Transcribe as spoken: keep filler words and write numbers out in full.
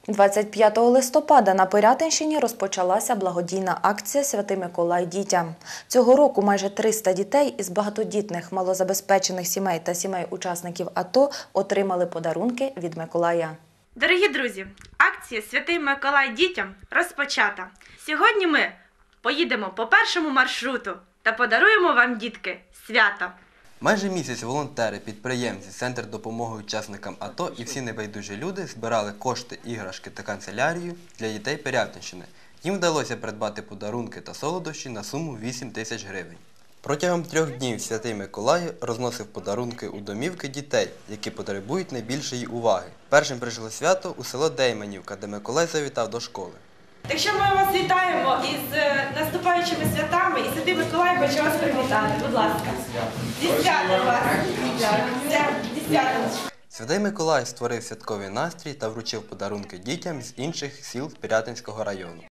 двадцять п'ятого листопада на Пирятинщині розпочалася благодійна акція «Святий Миколай дітям». Цього року майже триста дітей із багатодітних, малозабезпечених сімей та сімей учасників АТО отримали подарунки від Миколая. Дорогі друзі, акція «Святий Миколай дітям» розпочата. Сьогодні ми поїдемо по першому маршруту та подаруємо вам, дітки, свята. Майже місяць волонтери, підприємці, Центр допомоги учасникам АТО і всі небайдужі люди збирали кошти, іграшки та канцелярію для дітей Пирятинщини. Їм вдалося придбати подарунки та солодощі на суму вісім тисяч гривень. Протягом трьох днів Святий Миколай розносив подарунки у домівки дітей, які потребують найбільшої уваги. Першим прийшло свято у село Дейманівка, де Миколай завітав до школи. Так що ми вас вітаємо із наступаючими святами, і Святий Миколай хоче вас привітати. Будь ласка. Зі святом вас. Зі святом. Святий Миколай створив святковий настрій та вручив подарунки дітям з інших сіл Пирятинського району.